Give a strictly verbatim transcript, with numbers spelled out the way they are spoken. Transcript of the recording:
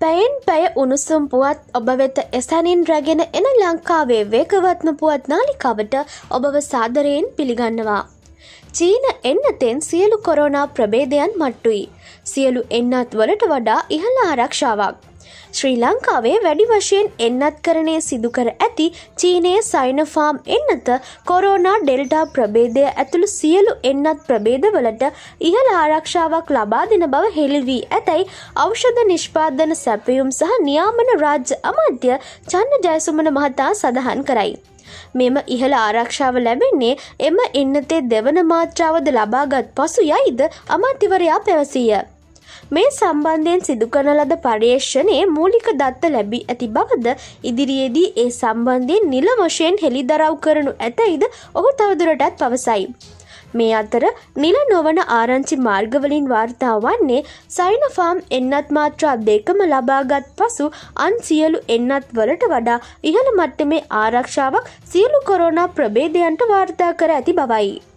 පැයෙන් පැය උණුසුම් පුවත් ඔබ වෙත එසැනින් රැගෙන එන ලංකාවේ වේගවත්ම පුවත් නාලිකාවට ඔබව සාදරයෙන් පිළිගන්නවා. චීන එන්නතෙන් සියලු කොරෝනා ප්‍රභේදයන් මට්ටුයි. සියලු එන්නත් වලට වඩා ඉහළ ආරක්ෂාවක්. ශ්‍රී ලංකාවේ වැඩි වශයෙන් එන්නත්කරණය සිදු කර ඇති චීනයේ සයිනෝෆාර්ම් එන්නත කොරෝනා ඩෙල්ටා ප්‍රභේදය ඇතුළු සියලු එන්නත් ප්‍රභේදවලට ඉහළ ආරක්ෂාවක් ලබා දෙන බව හෙළි වී ඇතැයි ඖෂධ නිෂ්පාදන සැපයුම් සහ නියාමන රාජ්‍ය අමාත්‍ය චන්න ජයසුමන මහතා සඳහන් කරයි. මෙම ඉහළ ආරක්ෂාව ලැබෙන්නේ එම එන්නතේ දෙවන මාත්‍රාවද ලබාගත් පසු යයිද අමාත්‍යවරයා පැවසීය. මේ සම්බන්ධයෙන් සිදු කරන ලද පර්යේෂණයේ මූලික දත්ත ලැබී ඇති බවද ඉදිරියේදී ඒ සම්බන්ධයෙන් නිල වශයෙන් හෙළිදරව් කරනු ඇතැයිද ඔහු තවදුරටත් පවසයි. මේ අතර නිල නොවන ආරංචි මාර්ගවලින් වාර්තා වන්නේ සයිනෝෆාර්ම් එන්නත් මාත්‍රා දෙකම ලබාගත් පසු අන් සියලු එන්නත් වලට වඩා ඉහළ මට්ටමේ ආරක්ෂාවක් සියලු කොරෝනා ප්‍රභේදයන්ට වාර්තා කර ඇති බවයි.